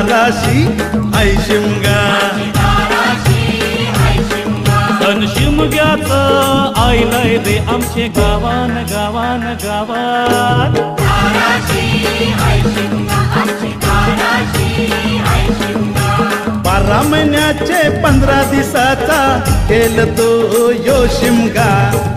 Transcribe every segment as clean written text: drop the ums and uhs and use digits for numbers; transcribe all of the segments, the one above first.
दाराशी हाय शिमगा सण शिमग्याचं आईलाय रे आमचे गावान गावान गावात बारा महिन्याचे 15 दिवसाचा केल तो यो शिमगा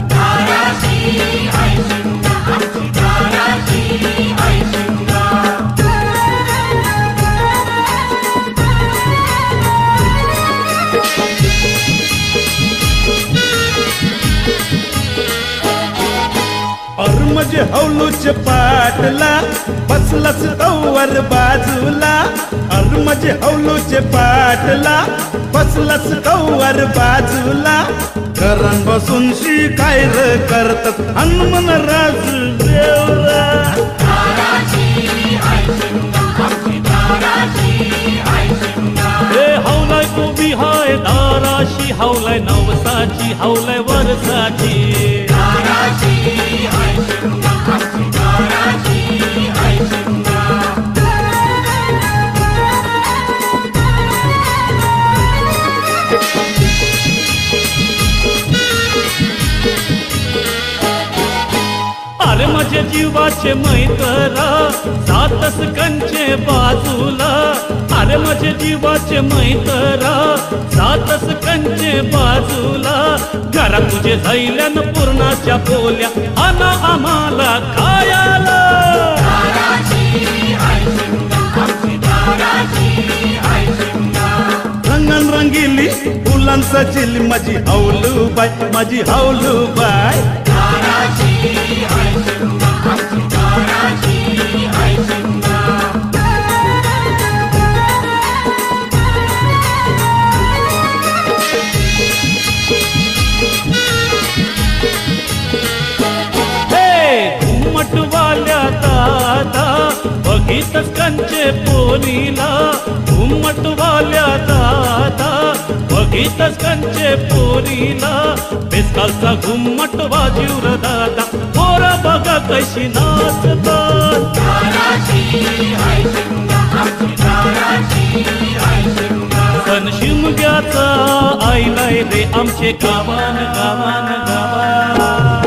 म्हणजे हौलूच पाटला बसलस कौवर बाजूला म्हणजे हौलूच पाटला बसलस कौवर बाजूला करण बसून शिकायर करतात हनुमान राजू देवरा हौलाय उभी हाय दाराशी हौलाय नवसाची हौलाय वर्षाची अरे माझ्या जीवाचे मैत्रा सातस कंचे बाजूला अरे माझ्या जीवाचे मैत्रा सातस कंचे बाजूला घरात तुझे झैल्यान पूर्णाच्या पोल्या आना आम्हाला खायाला रंगन रंगीली फुलांचा चिल माझी हौलूबाई माझी हौलूबाई घुमटवाल्या दादा बघितच कंचे पोरीला घुमटवाल्या दादा बघितच कंचे पोरीला बेसकालचा घुमट वाजीवर दादा पोरा बघा कशी नाचतात सण शिमग्याचा आईलाय रे आमचे गावान गावान गावान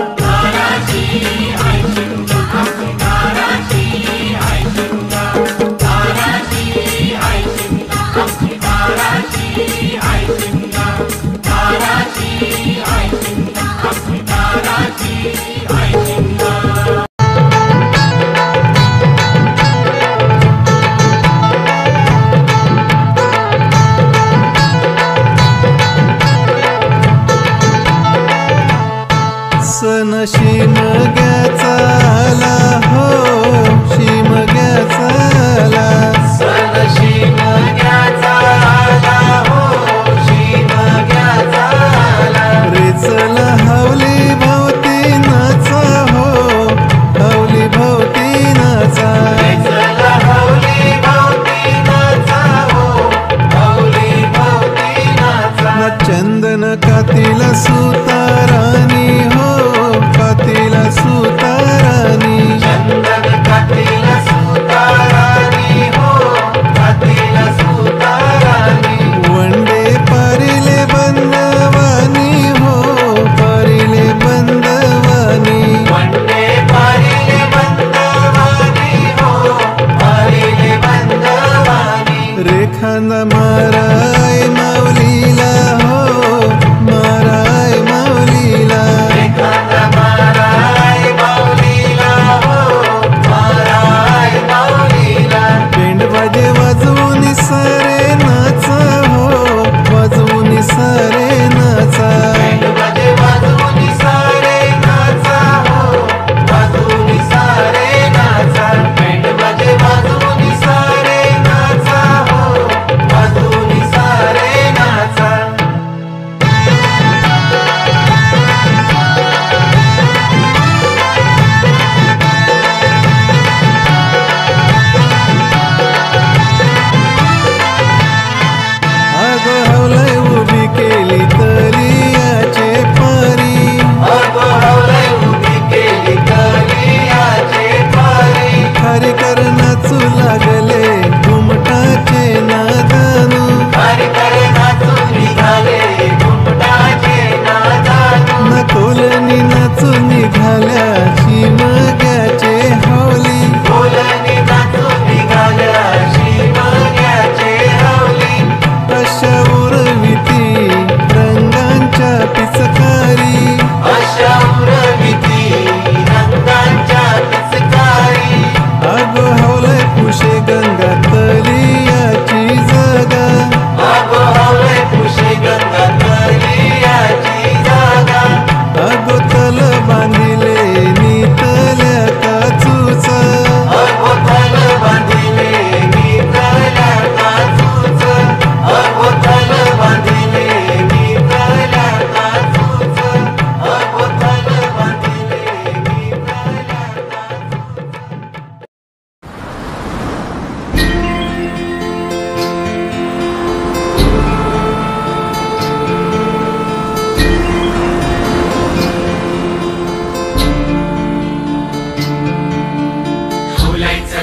सण शिमग्याचा आला हो शिमग्याचा आला सण शिमग्याचा आला हो शिमग्याचा आला रेचला हवली भोवती नाचा हो हवली भोवती नाचा रेचला हवली भोवती नाचा हो हवली भोवती नाचा ना चंदन कातीला सुतारानी हो कातीला सुतारानी चंदन कातीला सुतारानी हो कातीला सुतारानी वंडे पारिले बंदवानी हो पारिले बंदवानी वंडे पारिले बंदवानी हो पारिले बंदवानी रेखांदा माराय माऊलीला हो माराय माऊलीला रेखांदा माराय माऊलीला हो माराय माऊलीला पेंड बाजे वाजवून सारे नाचा हो वाजवून सारे नाचा पेंडवाजे वाजवून सारे नाचा हो वाजवून सारे नाचा पेंडवाजे वाजवून सारे नाचा हो वाजवून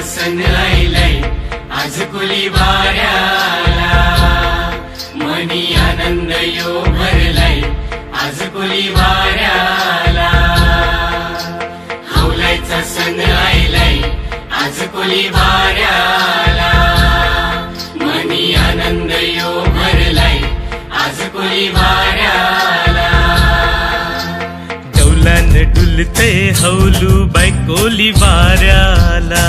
सण आयलाय आज कुली वाऱ्याला मनी आनंद यो भरलाय आज कुली वाऱ्याला हौलायचा सण आयलाय आज कुली वाऱ्याला मनी आनंद यो भरलाय आज कुली वाऱ्याला डौलान डुलते हौलू बाय कोली वाऱ्याला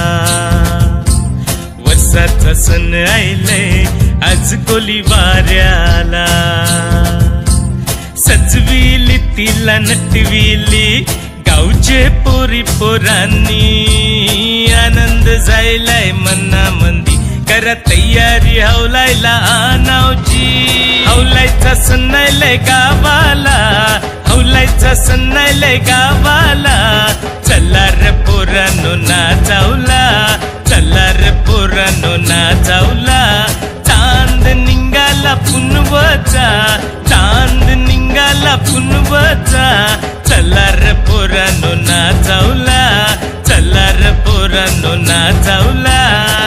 वर्षाचा सण आयलाय आज कोली वाऱ्याला सजविली तिला नटविली गावचे पोरी पोरांनी आनंद जायलाय मनामंदी करा तयारी हौलायला आनावची हौलायचा सण आयलाय गावाला हौलायचा सण आयलाय गावाला चला रे पोरांनो नाचावला चला रे पोरांनो नाचावला चांद निघाला पुनवचा चांद निघाला पुनवचा चला रे पोरांनो नाचावला चला रे पोरांनो नाचावला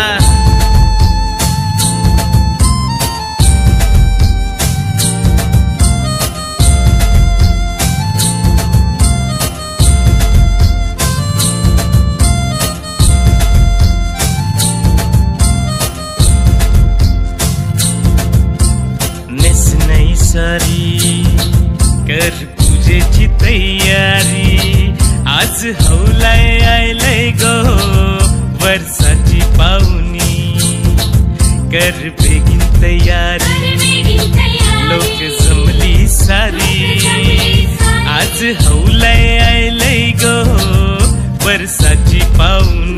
सारी कर पूजेची तयारी आज हौलाय आयलय गो वर्षाची पाहुणी कर बेगीन तयारी लोक जमली सारी आज हौलाय आयलय गो वर्षाची पाहुणी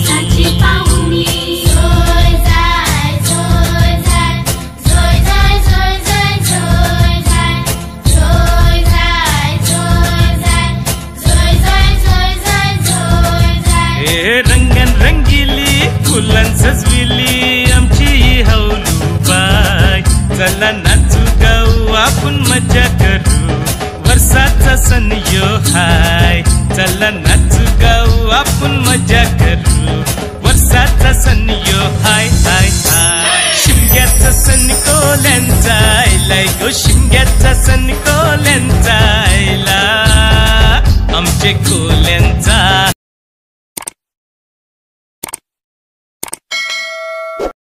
रंगन रंगीली फुलां सजविली आमची हौलू बाय चला नाचू गाऊ आपण मजा करू वर्षाचा सण यो हाय चला नाचू गाऊ आपण मजा करू वर्षाचा सण यो हाय हाय हाय शिमग्याचा सण कोल्यांचा आयलाय गो शिमग्याचा सण कोल्यांचा आयला आमचे